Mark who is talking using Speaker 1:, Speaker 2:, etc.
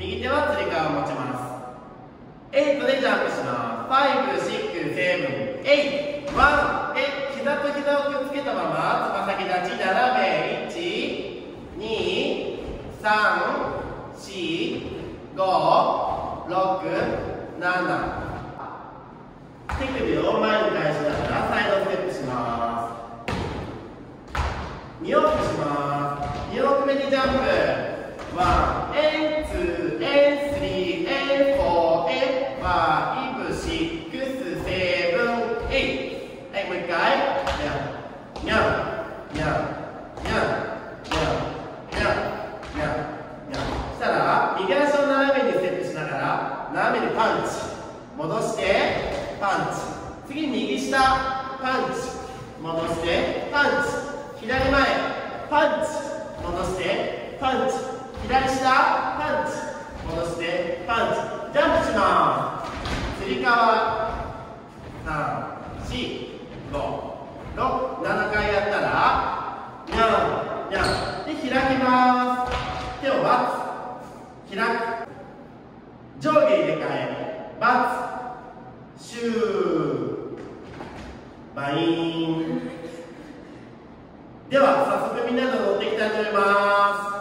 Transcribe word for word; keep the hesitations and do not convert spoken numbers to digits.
Speaker 1: 右手はつり革を持ちます。エイトでジャンプします。ファイブ、シックス、セブン、エイト、ワンで膝と膝をくっつけたままつま先立ち斜めいち、に、さん、し、ご、ろく、なな。手首を前に返しながらサイドステップします。に往復します。に往復目にジャンプ。ワン、エン、ツー、エン、スリー、エン、フォー、エン、ファイブ、シックス、セブン、エイト。はい、もう一回。にゃん、にゃん、にゃん、にゃん、にゃん、にゃん、にゃん、にゃん。したら、右足を斜めにステップしながら、斜めにパンチ。戻して、パンチ。次、右下、パンチ。戻して、パンチ。左前、パンチ。戻して、パンチ。左下、パンチ。戻して、パンチ。ジャンプします。つり革。さん、し、ご、ろく、ななかいやったら、にゃん、にゃん。で、開きます。手を待つ。開く。上下入れ替え。待つ。シュー。バイン。では、早速みんなで踊っていきたいと思います。